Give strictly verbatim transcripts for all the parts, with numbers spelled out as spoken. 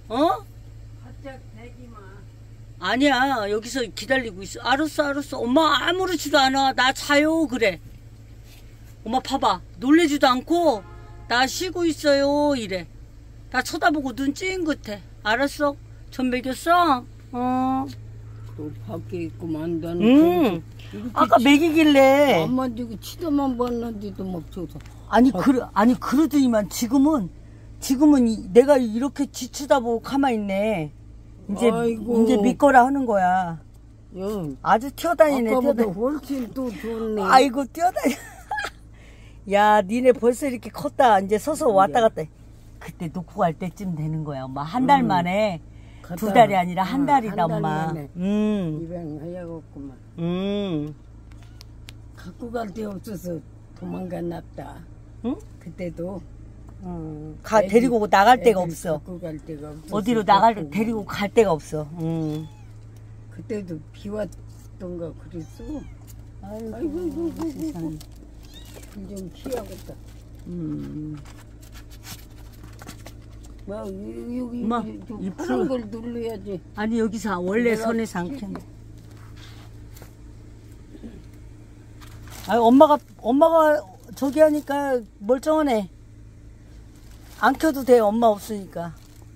어? 바짝 대기마. 아니야, 여기서 기다리고 있어. 알았어, 알았어. 엄마 아무렇지도 않아. 나 자요. 그래. 엄마 봐봐. 놀래지도 않고 나 쉬고 있어요. 이래. 나 쳐다보고 눈 찡긋해. 알았어? 전 먹였어? 어. 또 밖에 있구만. 나는 응. 아까 먹이길래. 안 만지고 치도만 봤는데도 막 줘서. 아니, 그러, 아니, 그러더니만 지금은, 지금은 이, 내가 이렇게 지쳐다보고 가만히 있네. 이제, 아이고. 이제 믿거라 하는 거야. 응. 아주 뛰어다니네, 아까보다 뛰어다니. 훨씬 또 좋네. 아이고, 뛰어다니. 야, 니네 벌써 이렇게 컸다. 이제 서서 왔다 갔다. 그때 놓고 갈 때쯤 되는 거야, 엄마. 한 달 응. 만에. 갔다. 두 달이 아니라 한 응, 달이다, 한달 엄마. 만에. 음. 입양 하야겠구만. 음. 갖고 갈 데 없어서 도망갔납다. 응? 그때도. 음. 가, 애들, 데리고 나갈 데가 애들 없어. 갖고 갈 데가 없어서. 어디로 나갈, 갖고 데리고 갈 데가 없어. 음. 그때도 비 왔던가 그랬어. 아이고, 아이고, 아이고, 세상에. 좀 피하겠다. 음. 와, 여기, 여기, 엄마, 여기 좀 이 파란 풀- 걸 눌러야지. 아니, 여기서 원래 내가 손에서 안 키- 켰네. 아니, 엄마가, 엄마가 저기 하니까 멀쩡하네. 안 켜도 돼, 엄마 없으니까.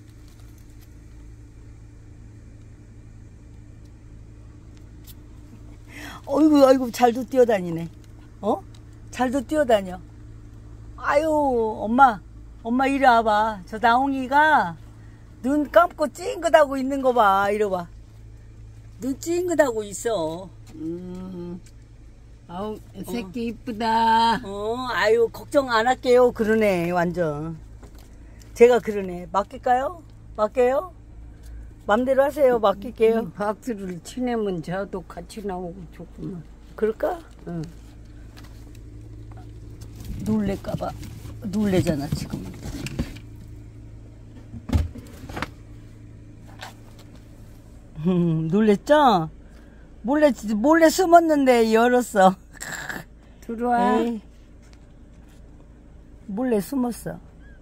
어이구, 아이고, 잘도 뛰어다니네. 어? 잘도 뛰어다녀. 아유, 엄마, 엄마 이리 와봐. 저 나홍이가 눈 감고 찡긋하고 있는 거 봐. 이리 봐. 눈 찡긋하고 있어. 음, 아우, 새끼 이쁘다. 어, 아유, 걱정 안 할게요. 그러네, 완전. 제가 그러네. 맡길까요? 맡겨요? 맘대로 하세요. 맡길게요. 이 박수를 치내면 저도 같이 나오고 좋구만. 그럴까? 응. 놀래까봐. 놀래잖아, 지금. 음, 놀랬죠? 몰래, 몰래 숨었는데 열었어. 들어와. 에이. 몰래 숨었어.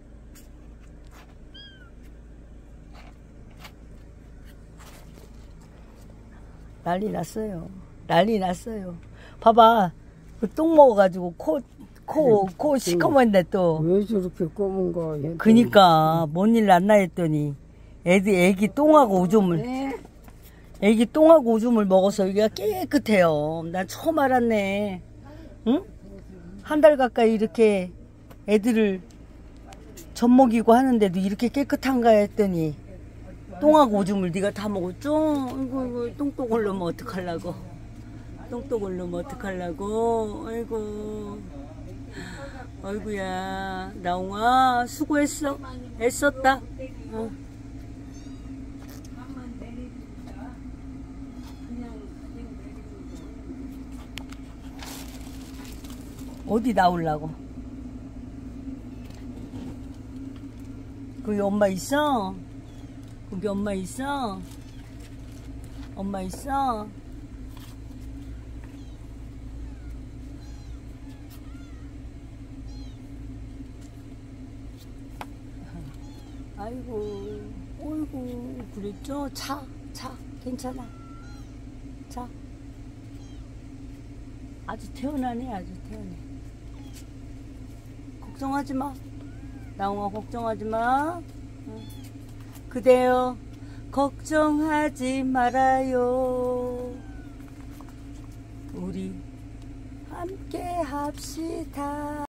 난리 났어요. 난리 났어요. 봐봐. 그 똥 먹어가지고 코, 코, 코 시커먼데 또. 왜 저렇게 검은 거? 얘도. 그니까, 뭔 일 났나 했더니, 애들, 애기 똥하고 오줌을, 네. 애기 똥하고 오줌을 먹어서 여기가 깨끗해요. 난 처음 알았네. 응? 한 달 가까이 이렇게 애들을 젖먹이고 하는데도 이렇게 깨끗한가 했더니, 똥하고 오줌을 네가 다 먹었죠? 아이고, 아이고, 똥똥 올르면 어떡하려고. 똥똥 올르면 어떡하려고. 아이고. 아이고야. 나홍아, 수고했어. 애썼다. 어. 어디 나오려고? 거기 엄마 있어? 거기 엄마 있어? 엄마 있어? 아이고, 어이구, 그랬죠? 자, 자, 괜찮아. 자. 아주 태어나네, 아주 태어나. 걱정하지 마. 나홍아, 걱정하지 마. 응. 그대여, 걱정하지 말아요. 우리 함께 합시다.